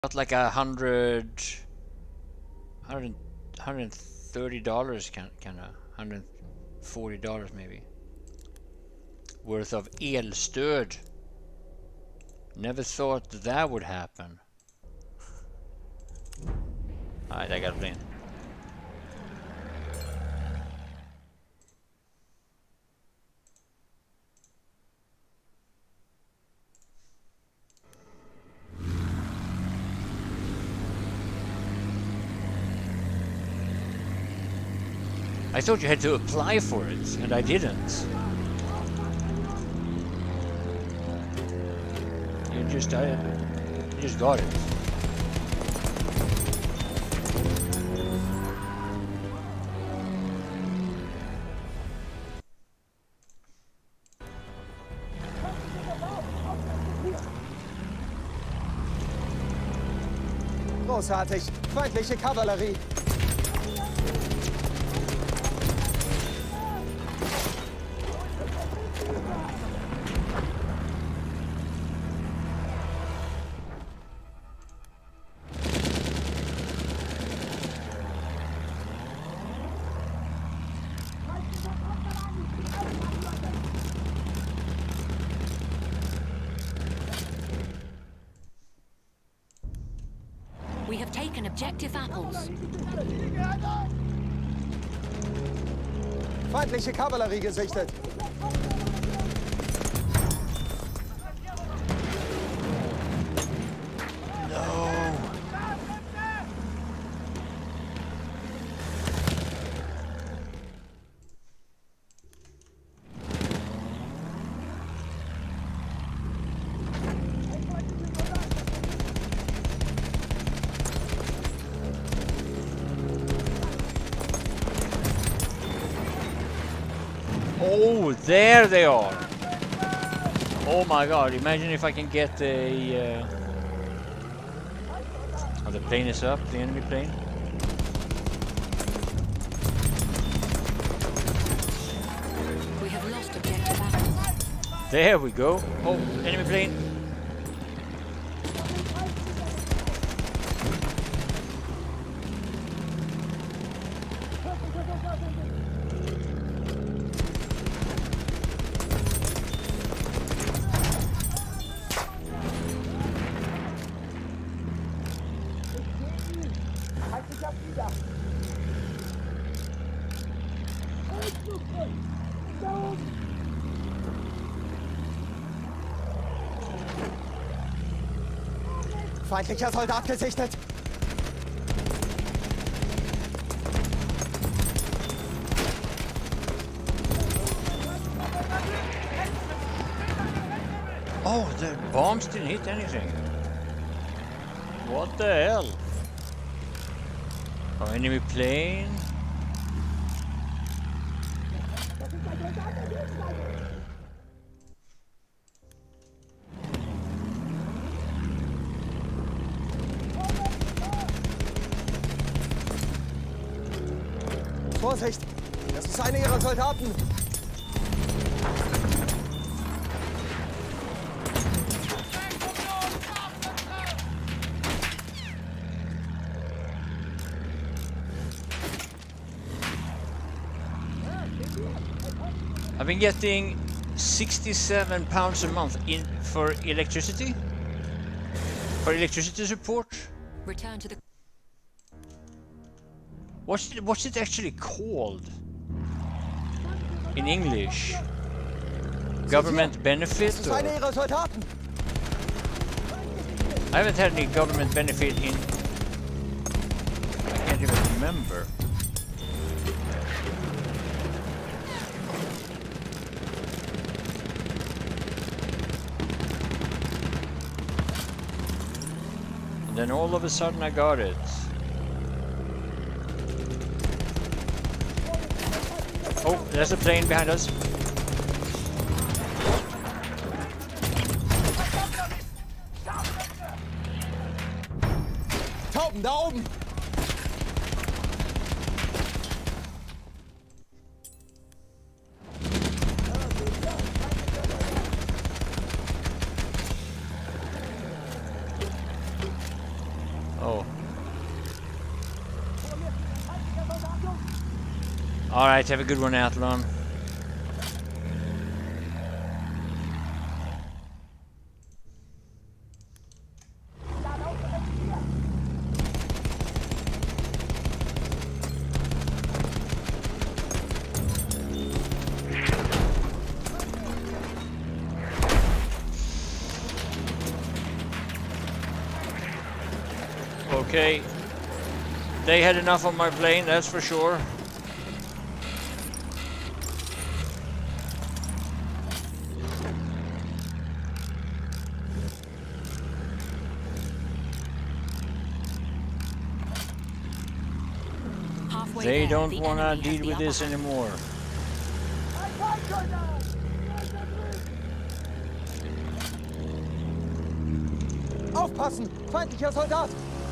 got like $130 kind of $140 maybe worth of elstöd. Never thought that would happen. Alright, I got a plane. I thought you had to apply for it, and I didn't. You just got it. Großartig. Feindliche Kavallerie. We have taken objective apples. Feindliche Kavallerie gesichtet. Oh, there they are! Oh my god, imagine if I can get a... Oh, the plane is up, the enemy plane. We have lost objective apples. There we go. Oh, enemy plane. Feindlicher Soldat gesichtet. Oh, the bombs didn't hit anything. What the hell? Oh, enemy plane. Vorsicht! Das ist einer ihrer Soldaten! I've been getting 67 pounds a month for electricity. For electricity support. Return to the... What's it actually called? In English? Government benefit? Das ist Or? einer ihrer Soldaten! I haven't had any government benefit in... I can't even remember. And then all of a sudden I got it. Oh, there's a plane behind us. Tauben, da oben! Oh. Alright, have a good one, Athlon. Okay. They had enough on my plane, that's for sure. They don't want to deal with this anymore. Aufpassen! Feindlicher Soldat!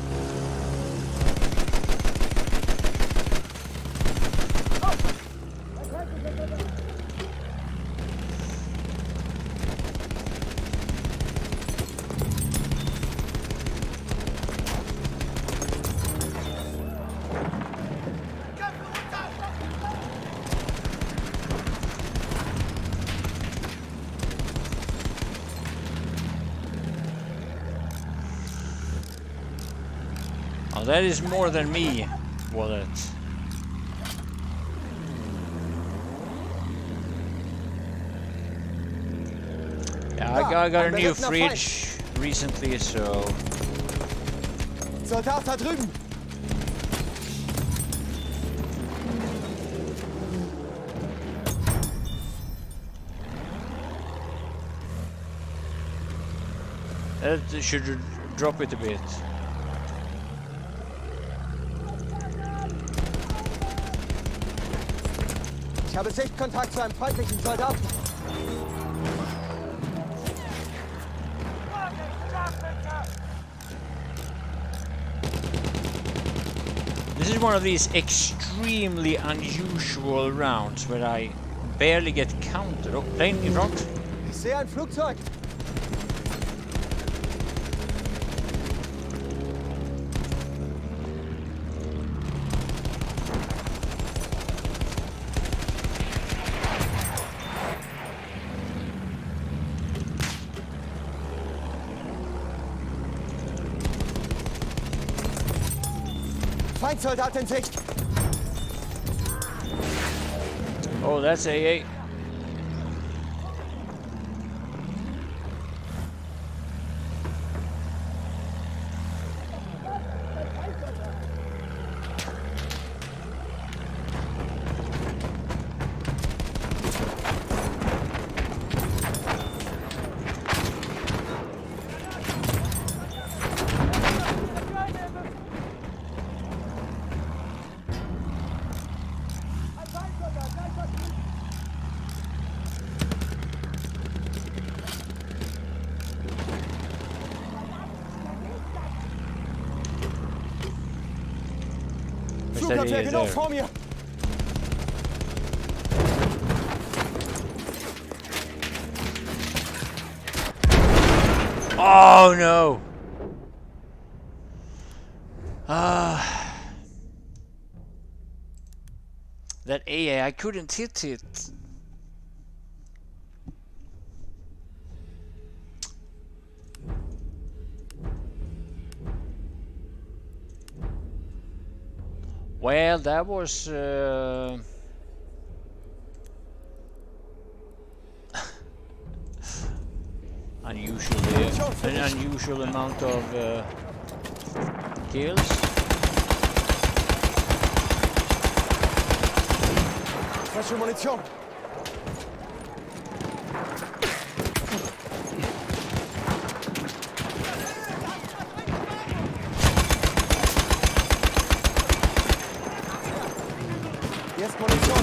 Oh, that is more than me, wallet. Yeah, I got a new fridge recently, so... Soldat da drüben! That should drop it a bit. Ich habe Sichtkontakt zu einem feindlichen Soldaten. This is one of these extremely unusual rounds where I barely get counted. Oh, plane in front. Ich sehe ein Flugzeug. Feindsoldat in Sicht. Oh, that's AA. Flugabwehr genau vor mir. Oh no! That AA, I couldn't hit it. Well, that was unusually an unusual amount of kills. Frische Munition. Hier ist Munition.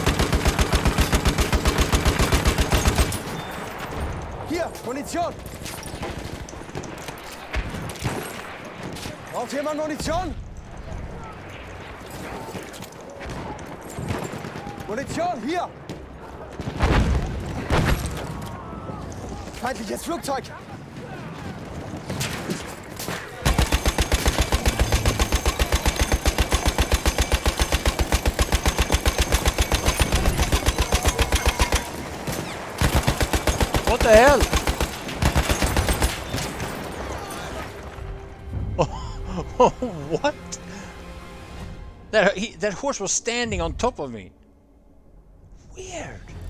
Hier, Munition. Braucht jemand Munition? Munition, hier! Feindliches Flugzeug! What the hell? Oh, what? That horse was standing on top of me. Weird.